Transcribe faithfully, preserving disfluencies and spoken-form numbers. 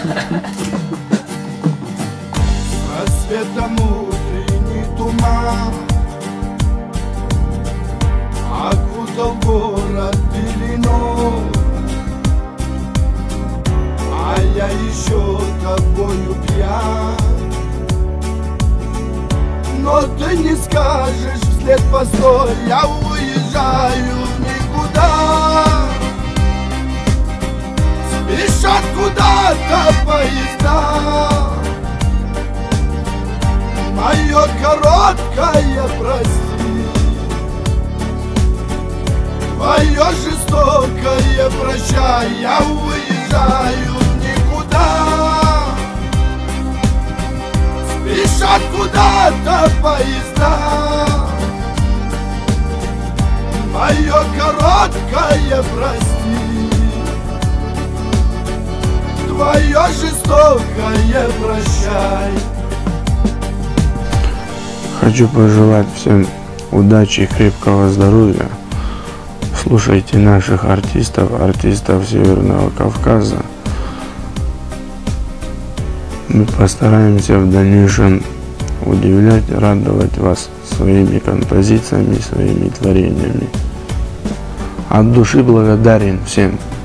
Рассветом утренний туман окутал город пеленой, а я еще тобою пьян. Но ты не скажешь вслед постой, я уезжаю никуда. Спешат куда-то поезда. Мое короткое прости, твое жестокое прощай, я уезжаю никуда. Спешат куда-то поезда. Мое короткое прости, твое жестокое прощай. Хочу пожелать всем удачи и крепкого здоровья. Слушайте наших артистов, артистов Северного Кавказа. Мы постараемся в дальнейшем удивлять, радовать вас своими композициями, своими творениями. От души благодарен всем.